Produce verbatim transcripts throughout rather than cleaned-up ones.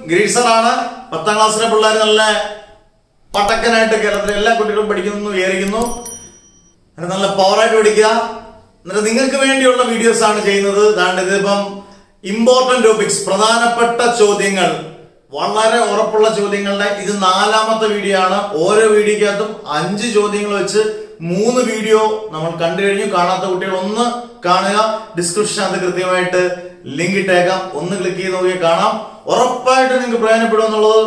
ഗ്രീസറാണ്. പത്താം ക്ലാസ്സിലെ പിള്ളേർ നല്ല പട്ടക്കനായിട്ട് കേരളത്തിലെ എല്ലാ കുട്ടികളും പഠിക്കുന്നു, വിചാരിക്കുന്നു. നല്ല പവറായിട്ട് പഠിക്കുക. എന്നിട്ട് നിങ്ങൾക്ക് വേണ്ടിയുള്ള വീഡിയോസ് ആണ് ചെയ്യുന്നത്. അതാണ്ട് ഇതിപ്പം ഇമ്പോർട്ടന്റ് ടോപ്പിക്സ്, പ്രധാനപ്പെട്ട ചോദ്യങ്ങൾ, വളരെ ഉറപ്പുള്ള ചോദ്യങ്ങളുടെ ഇത് നാലാമത്തെ വീഡിയോ ആണ്. ഓരോ വീഡിയോക്കകത്തും അഞ്ച് ചോദ്യങ്ങൾ വെച്ച് മൂന്ന് വീഡിയോ നമ്മൾ കണ്ടു കഴിഞ്ഞു. കാണാത്ത കുട്ടികൾ ഒന്ന് കാണുക. ഡിസ്ക്രിപ്ഷൻ അത് കൃത്യമായിട്ട് ലിങ്ക് ഇട്ടേക്കാം. ഒന്ന് ക്ലിക്ക് ചെയ്ത് നോക്കിയാൽ കാണാം. ഉറപ്പായിട്ട് നിങ്ങൾക്ക് പ്രയോജനപ്പെടും എന്നുള്ളത്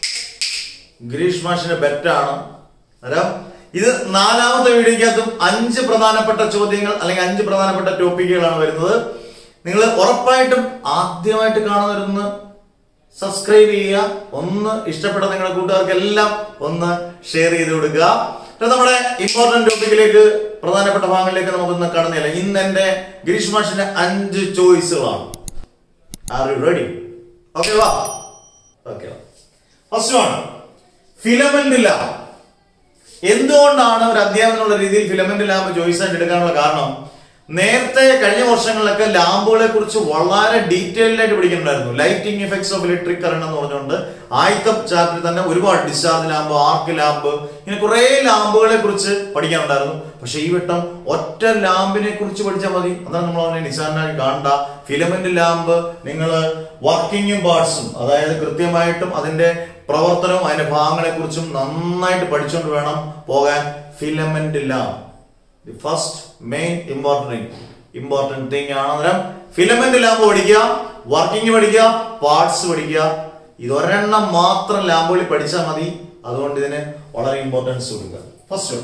ഗിരീഷ് മാഷിന്റെ ബെറ്റാണ്. അന്നേരം ഇത് നാലാമത്തെ വീഡിയോക്കകത്തും അഞ്ച് പ്രധാനപ്പെട്ട ചോദ്യങ്ങൾ അല്ലെങ്കിൽ അഞ്ച് പ്രധാനപ്പെട്ട ടോപ്പിക്കുകളാണ് വരുന്നത്. നിങ്ങൾ ഉറപ്പായിട്ടും ആദ്യമായിട്ട് കാണുന്നവരൊന്ന് സബ്സ്ക്രൈബ് ചെയ്യുക. ഒന്ന് ഇഷ്ടപ്പെട്ട നിങ്ങളുടെ കൂട്ടുകാർക്കെല്ലാം ഒന്ന് ഷെയർ ചെയ്ത് കൊടുക്കുക. നമ്മുടെ ഇമ്പോർട്ടന്റ് ടോപ്പിക്കിലേക്ക്, പ്രധാനപ്പെട്ട ഭാഗങ്ങളിലേക്ക് നമുക്കൊന്ന് കടന്നില്ല. ഇന്ന് എന്റെ ഗിരീഷ് മാഷിന്റെ അഞ്ച് ചോയ്സുകളാണ്. Are you ready? ഓക്കെ വാ. Okay, first one, filament lamp. എന്തുകൊണ്ടാണ് ഒരു അധ്യാപനം എന്നുള്ള രീതിയിൽ ഫിലമെന്റ് ലാമ്പ് ചോയ്സ് ആയിട്ട് എടുക്കാനുള്ള കാരണം? നേരത്തെ കഴിഞ്ഞ വർഷങ്ങളിലൊക്കെ ലാമ്പുകളെ കുറിച്ച് വളരെ ഡീറ്റെയിൽഡ് ആയിട്ട് പഠിക്കുന്നുണ്ടായിരുന്നു. Lighting effects of electric current എന്ന് പറഞ്ഞുകൊണ്ട് ആദ്യത്തെ ചാപ്റ്ററിൽ തന്നെ ഒരുപാട് ഡിസ്ചാർജ് ലാമ്പ്, ആർക്ക് ലാമ്പ്, ഇങ്ങനെ കുറെ ലാമ്പുകളെ കുറിച്ച് പഠിക്കാനുണ്ടായിരുന്നു. പക്ഷെ ഈ വട്ടം ഒറ്റ ലാമ്പിനെ കുറിച്ച് പഠിച്ചാൽ മതി. അതാണ് നമ്മൾ അവനെ നിസാരനായി കാണണ്ട. ഫിലമെന്റ് ലാമ്പ് നിങ്ങൾ വർക്കിങ്ങും പാർട്സും, അതായത് കൃത്യമായിട്ടും അതിന്റെ പ്രവർത്തനവും അതിന്റെ ഭാഗങ്ങളെ കുറിച്ചും നന്നായിട്ട് പഠിച്ചുകൊണ്ട് വേണം പോകാൻ. Filament lamp first main important important thing ആണ്. അന്നേരം ഫിലമെന്റ് ലാമ്പ് പഠിക്കുക, വർക്കിംഗ് പഠിക്കുക, പാർട്സ് പഠിക്കുക. ഇതൊരെണ്ണം മാത്രം ലാമ്പുകളിൽ പഠിച്ചാൽ മതി. അതുകൊണ്ട് ഇതിന് വളരെ ഇമ്പോർട്ടൻസ് കൊടുക്കുക. ഫസ്റ്റ്.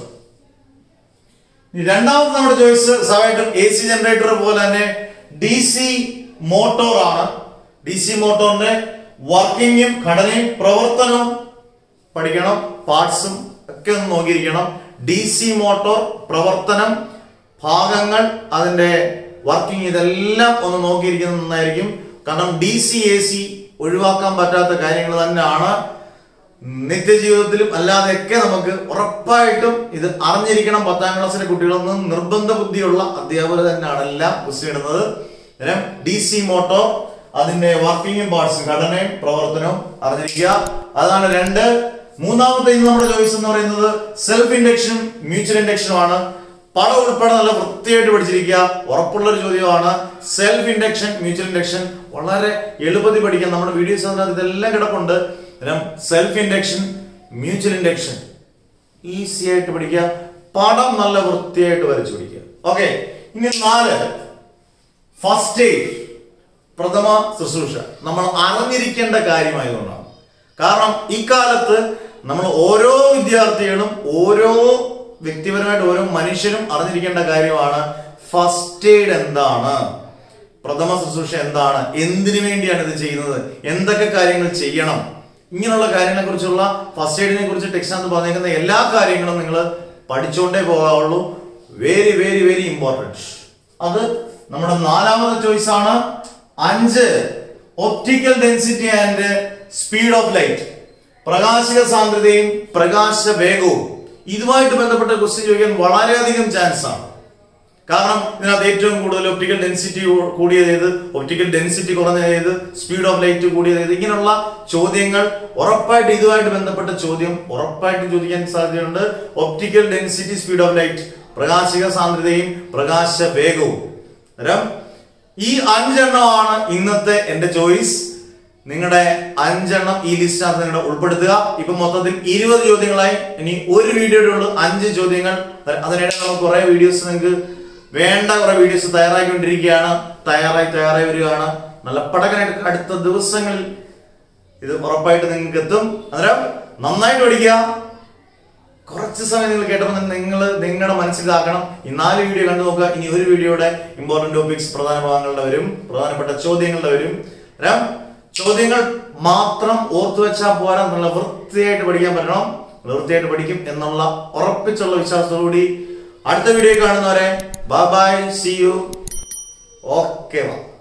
രണ്ടാമത്തെ നമ്മുടെ ചോയ്സ് സ്വാഭാവികമായിട്ടും എ സി ജനറേറ്റർ പോലെ തന്നെ ഡി സി മോട്ടോർ ആണ്. ഡി സി മോട്ടോറിന്റെ വർക്കിങ്ങും ഘടനയും പ്രവർത്തനവും പഠിക്കണം. പാർട്സും ഒക്കെ ഒന്ന് നോക്കിയിരിക്കണം. ഡി സി മോട്ടോർ, പ്രവർത്തനം, ഭാഗങ്ങൾ, അതിന്റെ വർക്കിംഗ്, ഇതെല്ലാം ഒന്ന് നോക്കിയിരിക്കുന്നത് നന്നായിരിക്കും. കാരണം ഡി സി എ സി ഒഴിവാക്കാൻ പറ്റാത്ത കാര്യങ്ങൾ തന്നെയാണ്. നിത്യജീവിതത്തിലും അല്ലാതെയൊക്കെ നമുക്ക് ഉറപ്പായിട്ടും ഇത് അറിഞ്ഞിരിക്കണം. പത്താം ക്ലാസ്സിലെ കുട്ടികളൊന്നും നിർബന്ധ ബുദ്ധിയുള്ള അധ്യാപകർ തന്നെയാണ് എല്ലാം ക്വസ്റ്റ്യൻ ഇടുന്നത്. ഡി സി മോട്ടോർ, അതിന്റെ വർക്കിംഗും പാർട്സും, ഘടനയും പ്രവർത്തനവും അറിഞ്ഞിരിക്കുക. അതാണ് രണ്ട്. മൂന്നാമത്തെ ഇന്ന് നമ്മുടെ ചോയ്സ് എന്ന് പറയുന്നത് സെൽഫ് ഇൻഡക്ഷൻ, മ്യൂച്വൽ ഇൻഡക്ഷനും ആണ്. പടം ഉൾപ്പെടെ നല്ല വൃത്തിയായിട്ട് പഠിച്ചിരിക്കുക. ഉറപ്പുള്ള ഒരു ചോദ്യമാണ്. സെൽഫ് ഇൻഡക്ഷൻ, മ്യൂച്വൽ ഇൻഡക്ഷൻ വളരെ എളുപ്പത്തിൽ പഠിക്കാം. നമ്മുടെ വീഡിയോസ് അതിനകത്ത് ഇതെല്ലാം കിടപ്പുണ്ട്. Self induction, mutual induction easy ആയിട്ട് പഠിക്കുക. പടം നല്ല വൃത്തിയായിട്ട് വരച്ചു പഠിക്കുക. ഓക്കെ, ഇനി നാല്, ഫസ്റ്റ് എയ്ഡ്, പ്രഥമ ശുശ്രൂഷ. നമ്മൾ അറിഞ്ഞിരിക്കേണ്ട കാര്യമായതുകൊണ്ടാണ്. കാരണം ഇക്കാലത്ത് നമ്മൾ ഓരോ വിദ്യാർത്ഥികളും ഓരോ വ്യക്തിപരമായിട്ട് ഓരോ മനുഷ്യരും അറിഞ്ഞിരിക്കേണ്ട കാര്യമാണ് ഫസ്റ്റ് എയ്ഡ് എന്താണ്, പ്രഥമ ശുശ്രൂഷ എന്താണ്, എന്തിനു വേണ്ടിയാണ് ഇത് ചെയ്യുന്നത്, എന്തൊക്കെ കാര്യങ്ങൾ ചെയ്യണം, ഇങ്ങനെയുള്ള കാര്യങ്ങളെ കുറിച്ചുള്ള ഫസ്റ്റ് എയ്ഡിനെ കുറിച്ച് ടെക്സ്റ്റിനകത്ത് പറഞ്ഞേക്കുന്ന എല്ലാ കാര്യങ്ങളും നിങ്ങൾ പഠിച്ചുകൊണ്ടേ പോകാവുള്ളൂ. Very very very important. അത് നമ്മുടെ നാലാമത്തെ ചോയ്സ് ആണ്. അഞ്ച്, optical density and speed of light. പ്രകാശിക സാന്ദ്രതയും പ്രകാശ വേഗവും ഇതുമായിട്ട് ബന്ധപ്പെട്ട ക്വസ്റ്റ്യൻ ചോദിക്കാൻ വളരെയധികം ചാൻസ് ആണ്. കാരണം ഇതിനകത്ത് ഏറ്റവും കൂടുതൽ ഒപ്റ്റിക്കൽ ഡെൻസിറ്റി കൂടിയത് ഏത്, ഒപ്റ്റിക്കൽ ഡെൻസിറ്റി കുറഞ്ഞത് ഏത്, സ്പീഡ് ഓഫ് ലൈറ്റ് കൂടിയത് ഏത്, ഇങ്ങനെയുള്ള ചോദ്യങ്ങൾ ഉറപ്പായിട്ട് ഇതുമായിട്ട് ബന്ധപ്പെട്ട ചോദ്യം ഉറപ്പായിട്ടും ചോദിക്കാൻ സാധ്യതയുണ്ട്. Optical density, speed of light, പ്രകാശിക സാന്ദ്രതയും പ്രകാശ വേഗവും. ഈ അഞ്ചെണ്ണമാണ് ഇന്നത്തെ എന്റെ ചോയ്സ്. നിങ്ങളുടെ അഞ്ചെണ്ണം ഈ ലിസ്റ്റിനകത്ത് നിങ്ങളുടെ ഉൾപ്പെടുത്തുക. ഇപ്പൊ മൊത്തത്തിൽ ഇരുപത് ചോദ്യങ്ങളായി. ഇനി ഒരു വീഡിയോയുടെ ഉള്ളൂ അഞ്ച് ചോദ്യങ്ങൾ. അതിനിടെ നമുക്ക് കുറെ വീഡിയോസ്, നിങ്ങൾക്ക് വേണ്ട കുറെ വീഡിയോസ് തയ്യാറാക്കിക്കൊണ്ടിരിക്കുകയാണ്. തയ്യാറായി തയ്യാറായി വരികയാണ്. നല്ല പടകനായിട്ട് അടുത്ത ദിവസങ്ങളിൽ ഇത് ഉറപ്പായിട്ട് നിങ്ങൾക്ക് എത്തും. അന്നേരം നന്നായിട്ട് പഠിക്കുക. കുറച്ച് സമയം നിങ്ങൾ കേട്ടപ്പോൾ നിങ്ങൾ നിങ്ങളുടെ മനസ്സിലാക്കണം. ഈ നാല് വീഡിയോ കണ്ടു നോക്കുക. ഇനി ഒരു വീഡിയോയുടെ ഇമ്പോർട്ടന്റ് ടോപ്പിക്സ്, പ്രധാന ഭാഗങ്ങളുടെ വരും, പ്രധാനപ്പെട്ട ചോദ്യങ്ങളുടെ വരും. ചോദ്യങ്ങൾ മാത്രം ഓർത്തു വെച്ചാൽ പോരാ, നല്ല വൃത്തിയായിട്ട് പഠിക്കാൻ പറ്റണം. വൃത്തിയായിട്ട് പഠിക്കും എന്നുള്ള ഉറപ്പിച്ചുള്ള വിശ്വാസത്തോടുകൂടി അടുത്ത വീഡിയോ കാണുന്നവരെ bye bye, see you. Okay.